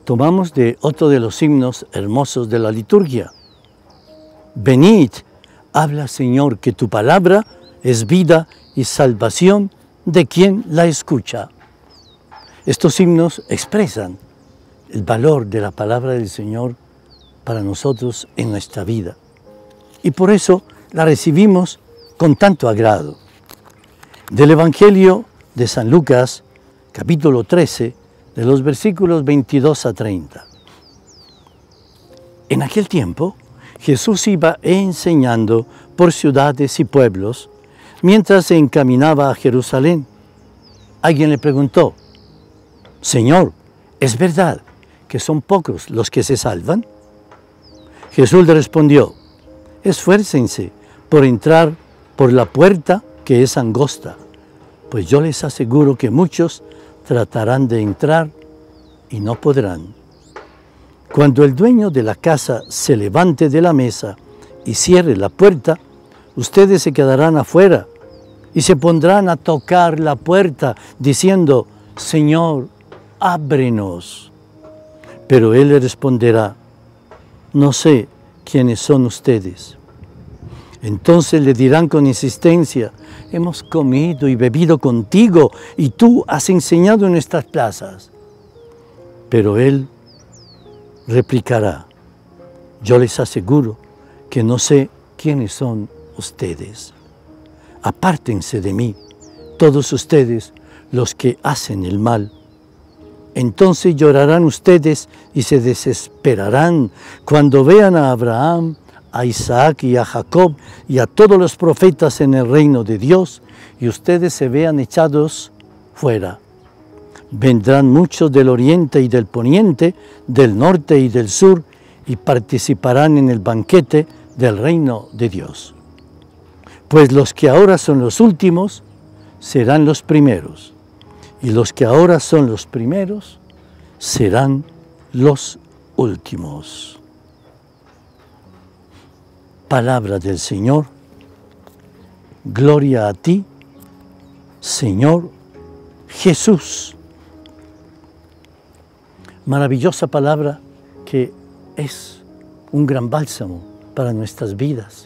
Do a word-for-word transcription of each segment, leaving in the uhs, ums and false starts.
tomamos de otro de los himnos hermosos de la liturgia. Venid, habla Señor, que tu palabra es vida y salvación de quien la escucha. Estos himnos expresan el valor de la palabra del Señor para nosotros en nuestra vida. Y por eso la recibimos con tanto agrado. Del Evangelio de San Lucas, capítulo trece, de los versículos veintidós a treinta. En aquel tiempo, Jesús iba enseñando por ciudades y pueblos, mientras se encaminaba a Jerusalén. Alguien le preguntó: Señor, ¿es verdad que son pocos los que se salvan? Jesús le respondió: esfuércense por entrar por la puerta que es angosta, pues yo les aseguro que muchos tratarán de entrar y no podrán. Cuando el dueño de la casa se levante de la mesa y cierre la puerta, ustedes se quedarán afuera y se pondrán a tocar la puerta diciendo: Señor, ábrenos. Pero él le responderá: no sé quiénes son ustedes. Entonces le dirán con insistencia: hemos comido y bebido contigo y tú has enseñado en nuestras plazas. Pero él replicará: yo les aseguro que no sé quiénes son ustedes. Apártense de mí, todos ustedes los que hacen el mal. Entonces llorarán ustedes y se desesperarán cuando vean a Abraham, a Isaac y a Jacob y a todos los profetas en el reino de Dios, y ustedes se vean echados fuera. Vendrán muchos del oriente y del poniente, del norte y del sur, y participarán en el banquete del reino de Dios. Pues los que ahora son los últimos serán los primeros, y los que ahora son los primeros serán los últimos. Palabra del Señor. Gloria a ti, Señor Jesús. Maravillosa palabra que es un gran bálsamo para nuestras vidas.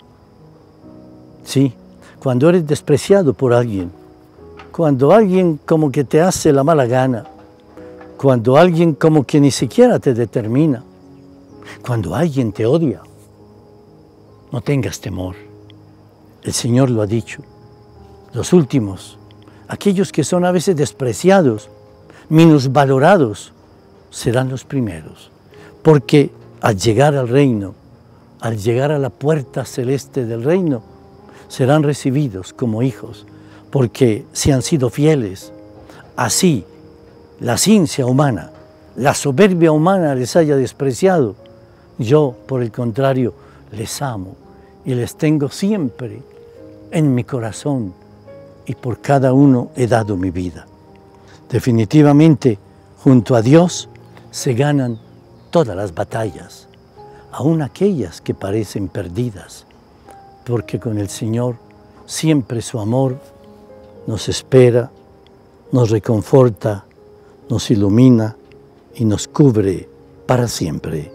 Sí, cuando eres despreciado por alguien, cuando alguien como que te hace la mala gana, cuando alguien como que ni siquiera te determina, cuando alguien te odia, no tengas temor. El Señor lo ha dicho. Los últimos, aquellos que son a veces despreciados, minusvalorados, serán los primeros. Porque al llegar al reino, al llegar a la puerta celeste del reino, serán recibidos como hijos, porque si han sido fieles, así la ciencia humana, la soberbia humana les haya despreciado, yo, por el contrario, les amo y les tengo siempre en mi corazón, y por cada uno he dado mi vida. Definitivamente, junto a Dios se ganan todas las batallas, aun aquellas que parecen perdidas, porque con el Señor siempre su amor nos espera, nos reconforta, nos ilumina y nos cubre para siempre.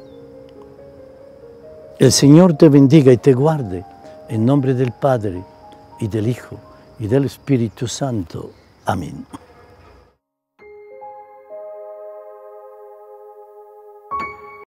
El Señor te bendiga y te guarde, en nombre del Padre, y del Hijo, y del Espíritu Santo. Amén.